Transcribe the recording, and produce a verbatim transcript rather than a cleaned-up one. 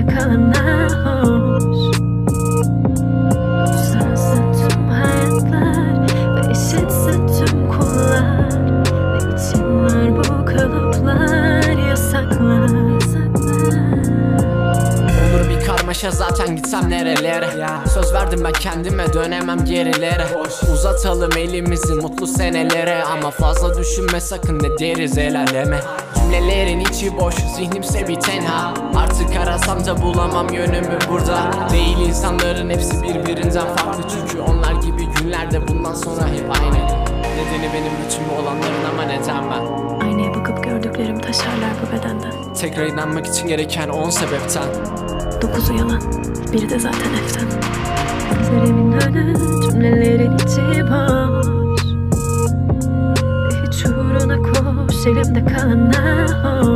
elimde kalanlar hoş. Sensin tüm hayatlar ve eşitse tüm kullar. Ne için var bu kalıplar, yasaklar, yasaklar. Olur bir karmaşa zaten gitsem nerelere. Söz verdim ben kendime, dönemem gerilere. Uzatalım elimizi mutlu senelere, ama fazla düşünme sakın, ne deriz el aleme. Cümlelerin içi boş, zihnimse bir tenha. Artık arasam da bulamam yönümü burada. Değil insanların hepsi birbirinden farklı, çünkü onlar gibi günlerde bundan sonra hep aynı. Nedeni benim bütün bu olanların, ama neden ben? Aynaya bakıp gördüklerim taşarlar bu bedenden. Tekrar inanmak için gereken on sebepten. Dokuzu yalan, biri de zaten eften. Gözlerimin önü, cümlelerin içi boş. Ve hiç uğruna koş, elimde kalanlar hoş.